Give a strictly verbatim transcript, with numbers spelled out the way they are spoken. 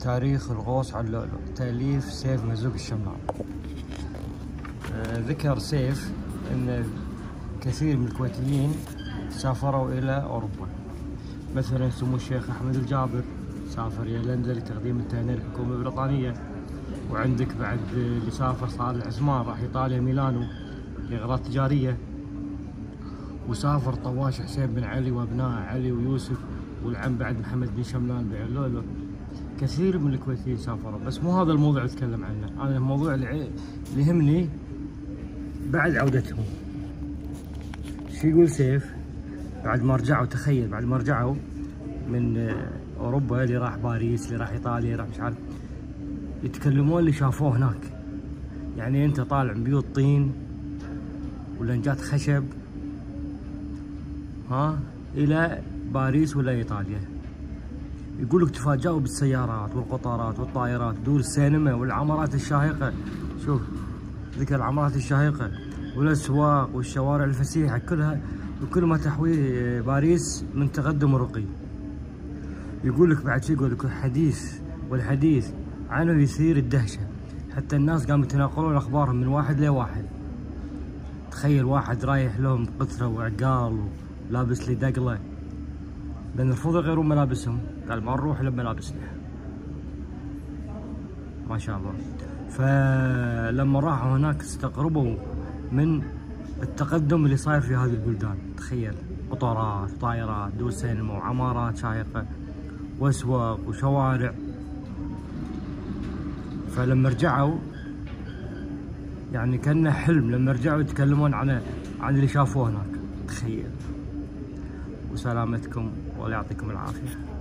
تاريخ الغوص على اللؤلؤ، تأليف سيف مزوق الشملان. ذكر سيف أن كثير من الكويتيين سافروا إلى أوروبا، مثلا سمو الشيخ أحمد الجابر سافر إلى لندن لتقديم التهنئة للحكومة البريطانية، وعندك بعد اللي سافر صالح العثمان راح إيطاليا ميلانو لأغراض تجارية، وسافر طواش حسين بن علي وأبناء علي ويوسف، والعم بعد محمد بن شملان بيع اللؤلؤ. كثير من الكويتيين سافروا، بس مو هذا الموضوع اللي أتكلم عنه. أنا الموضوع اللي يهمني بعد عودتهم. شو يقول سيف؟ بعد ما رجعوا، تخيل بعد ما رجعوا من أوروبا، اللي راح باريس، اللي راح إيطاليا، اللي راح مش عارف، يتكلمون اللي شافوه هناك. يعني أنت طالع من بيوت طين ولنجات خشب ها إلى باريس ولا إيطاليا، يقولك تفاجأوا بالسيارات والقطارات والطائرات، دور السينما والعمارات الشاهقة. شوف ذكر العمارات الشاهقة والأسواق والشوارع الفسيحة كلها، وكل ما تحويه باريس من تقدم ورقي. يقولك بعد شي، يقولك حديث والحديث عنه يثير الدهشة، حتى الناس قاموا يتناقلون أخبارهم من واحد لواحد. تخيل واحد رايح لهم قثرة وعقال ولابس لي دقلة، لأن رفضوا يغيرون ملابسهم، قال ما نروح إلا بملابسنا. ما شاء الله. فلما راحوا هناك استغربوا من التقدم اللي صاير في هذه البلدان. تخيل قطارات وطائرات، دور سينما وعمارات شاهقة وأسواق وشوارع. فلما رجعوا يعني كأنه حلم، لما رجعوا يتكلمون عن عن اللي شافوه هناك. تخيل. وسلامتكم والله يعطيكم العافية.